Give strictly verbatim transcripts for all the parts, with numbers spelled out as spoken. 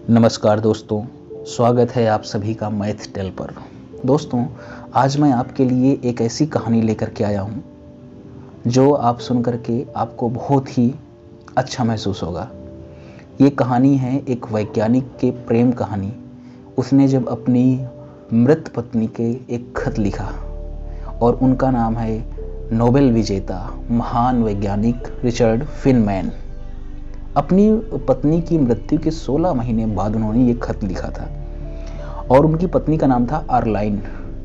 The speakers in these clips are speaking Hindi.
नमस्कार दोस्तों, स्वागत है आप सभी का मैथ टेल पर। दोस्तों, आज मैं आपके लिए एक ऐसी कहानी लेकर के आया हूँ जो आप सुन कर के आपको बहुत ही अच्छा महसूस होगा। ये कहानी है एक वैज्ञानिक के प्रेम कहानी। उसने जब अपनी मृत पत्नी के एक खत लिखा और उनका नाम है नोबेल विजेता महान वैज्ञानिक रिचर्ड फीनमैन। अपनी पत्नी की मृत्यु के सोलह महीने बाद उन्होंने ये खत लिखा था और उनकी पत्नी का नाम था आर्लाइन।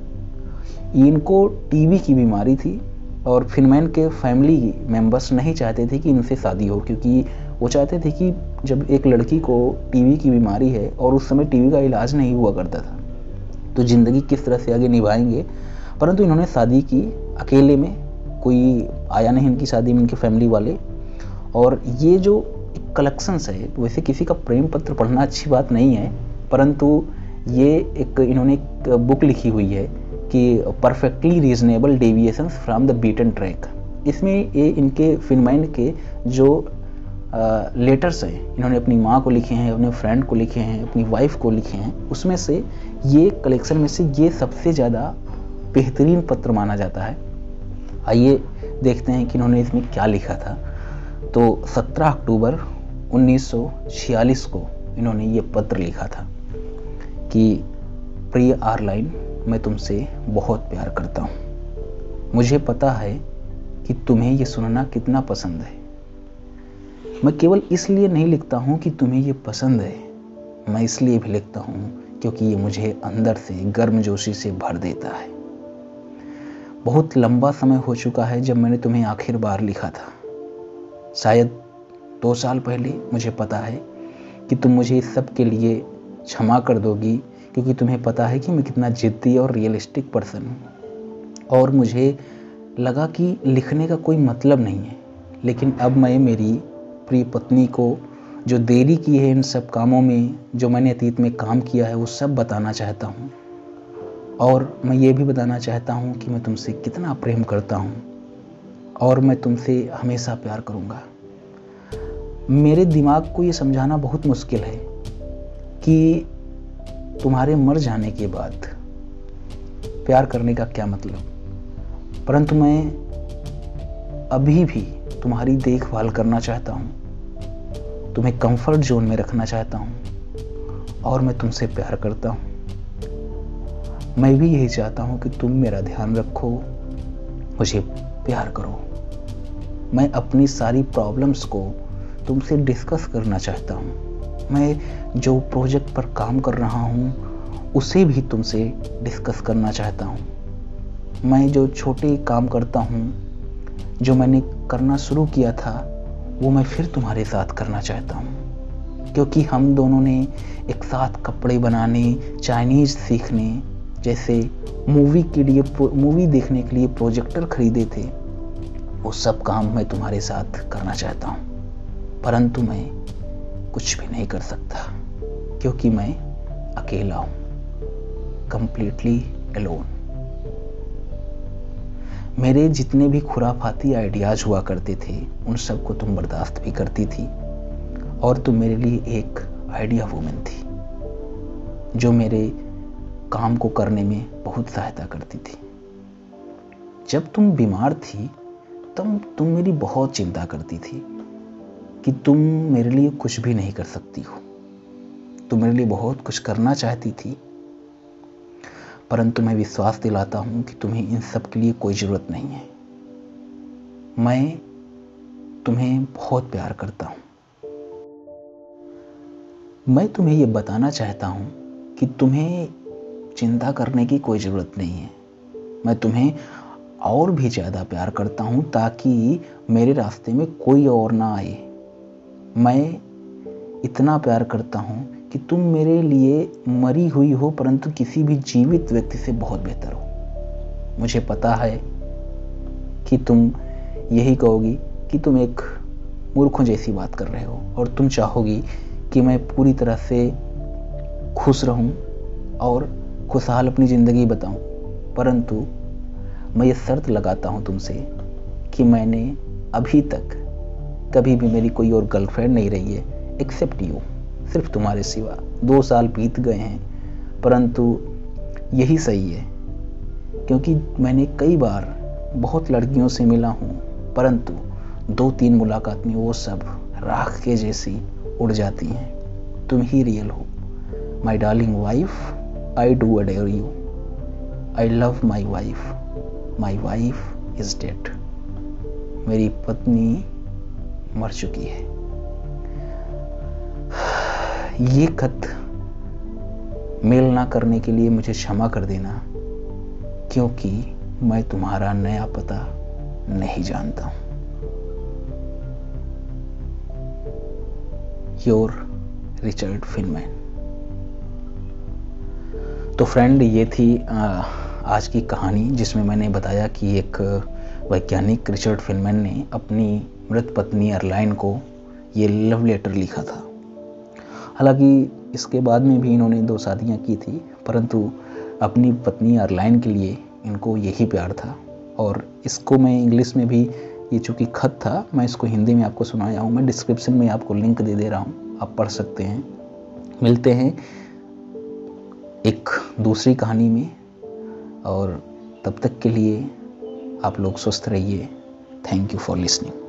इनको टीबी की बीमारी थी और फीनमैन के फैमिली मेंबर्स नहीं चाहते थे कि इनसे शादी हो, क्योंकि वो चाहते थे कि जब एक लड़की को टीबी की बीमारी है और उस समय टीबी का इलाज नहीं हुआ करता था तो ज़िंदगी किस तरह से आगे निभाएंगे। परंतु इन्होंने शादी की अकेले में, कोई आया नहीं इनकी शादी में, इनके फैमिली वाले। और ये जो कलेक्शंस है, वैसे किसी का प्रेम पत्र पढ़ना अच्छी बात नहीं है, परंतु ये एक इन्होंने एक बुक लिखी हुई है कि perfectly reasonable deviations from the beaten track. इसमें ये इनके फीनमैन के जो लेटर्स हैं, इन्होंने अपनी माँ को लिखे हैं, अपने फ्रेंड को लिखे हैं, अपनी वाइफ को लिखे हैं, उसमें से ये कलेक्शन में से ये सबसे ज़्यादा बेहतरीन पत्र माना जाता है। आइए देखते हैं कि इन्होंने इसमें क्या लिखा था। तो सत्रह अक्टूबर उन्नीस सौ छियालीस को इन्होंने ये पत्र लिखा था कि प्रिय आर्लाइन, मैं तुमसे बहुत प्यार करता हूँ। मुझे पता है कि तुम्हें ये सुनना कितना पसंद है। मैं केवल इसलिए नहीं लिखता हूँ कि तुम्हें ये पसंद है, मैं इसलिए भी लिखता हूँ क्योंकि ये मुझे अंदर से गर्मजोशी से भर देता है। बहुत लंबा समय हो चुका है जब मैंने तुम्हें आखिर बार लिखा था, शायद दो साल पहले। मुझे पता है कि तुम मुझे इस सब के लिए क्षमा कर दोगी, क्योंकि तुम्हें पता है कि मैं कितना जिद्दी और रियलिस्टिक पर्सन हूँ और मुझे लगा कि लिखने का कोई मतलब नहीं है। लेकिन अब मैं मेरी प्रिय पत्नी को जो देरी की है इन सब कामों में, जो मैंने अतीत में काम किया है, वो सब बताना चाहता हूँ। और मैं ये भी बताना चाहता हूँ कि मैं तुमसे कितना प्रेम करता हूँ और मैं तुमसे हमेशा प्यार करूँगा। मेरे दिमाग को ये समझाना बहुत मुश्किल है कि तुम्हारे मर जाने के बाद प्यार करने का क्या मतलब, परंतु मैं अभी भी तुम्हारी देखभाल करना चाहता हूँ, तुम्हें कंफर्ट जोन में रखना चाहता हूँ और मैं तुमसे प्यार करता हूँ। मैं भी यही चाहता हूँ कि तुम मेरा ध्यान रखो, मुझे प्यार करो। मैं अपनी सारी प्रॉब्लम्स को तुमसे डिस्कस करना चाहता हूँ। मैं जो प्रोजेक्ट पर काम कर रहा हूँ उसे भी तुमसे डिस्कस करना चाहता हूँ। मैं जो छोटे काम करता हूँ, जो मैंने करना शुरू किया था, वो मैं फिर तुम्हारे साथ करना चाहता हूँ, क्योंकि हम दोनों ने एक साथ कपड़े बनाने, चाइनीज़ सीखने जैसे मूवी के लिए मूवी देखने के लिए प्रोजेक्टर खरीदे थे, वो सब काम मैं तुम्हारे साथ करना चाहता हूँ। परंतु मैं कुछ भी नहीं कर सकता क्योंकि मैं अकेला हूँ, कंप्लीटली अलोन। मेरे जितने भी खुराफाती आइडियाज हुआ करते थे उन सब को तुम बर्दाश्त भी करती थी और तुम मेरे लिए एक आइडिया वूमन थी जो मेरे काम को करने में बहुत सहायता करती थी। जब तुम बीमार थी तब तुम मेरी बहुत चिंता करती थी कि तुम मेरे लिए कुछ भी नहीं कर सकती हो। तुम मेरे लिए बहुत कुछ करना चाहती थी, परंतु मैं विश्वास दिलाता हूँ कि तुम्हें इन सब के लिए कोई ज़रूरत नहीं है। मैं तुम्हें बहुत प्यार करता हूँ। मैं तुम्हें ये बताना चाहता हूँ कि तुम्हें चिंता करने की कोई ज़रूरत नहीं है। मैं तुम्हें और भी ज़्यादा प्यार करता हूँ ताकि मेरे रास्ते में कोई और ना आए। मैं इतना प्यार करता हूँ कि तुम मेरे लिए मरी हुई हो, परंतु किसी भी जीवित व्यक्ति से बहुत बेहतर हो। मुझे पता है कि तुम यही कहोगी कि तुम एक मूर्खों जैसी बात कर रहे हो और तुम चाहोगी कि मैं पूरी तरह से खुश रहूं और खुशहाल अपनी ज़िंदगी बताऊं, परंतु मैं ये शर्त लगाता हूं तुमसे कि मैंने अभी तक कभी भी मेरी कोई और गर्लफ्रेंड नहीं रही है एक्सेप्ट यू, सिर्फ तुम्हारे सिवा। दो साल बीत गए हैं, परंतु यही सही है, क्योंकि मैंने कई बार बहुत लड़कियों से मिला हूँ, परंतु दो तीन मुलाकात में वो सब राख के जैसी उड़ जाती हैं। तुम ही रियल हो। My darling wife, I do adore you. I love my wife. My wife is dead. मेरी पत्नी मर चुकी है। ये खत मेल ना करने के लिए मुझे क्षमा कर देना, क्योंकि मैं तुम्हारा नया पता नहीं जानता हूं। Your Richard Feynman. तो फ्रेंड, ये थी आ, आज की कहानी, जिसमें मैंने बताया कि एक वैज्ञानिक रिचर्ड फिनमैन ने अपनी मृत पत्नी अर्लाइन को ये लव लेटर लिखा था। हालांकि इसके बाद में भी इन्होंने दो शादियां की थी, परंतु अपनी पत्नी अर्लाइन के लिए इनको यही प्यार था। और इसको मैं इंग्लिश में भी, ये चूँकि खत था, मैं इसको हिंदी में आपको सुनाया हूँ। मैं डिस्क्रिप्शन में आपको लिंक दे दे रहा हूँ, आप पढ़ सकते हैं। मिलते हैं एक दूसरी कहानी में, और तब तक के लिए आप लोग स्वस्थ रहिए। Thank you for listening.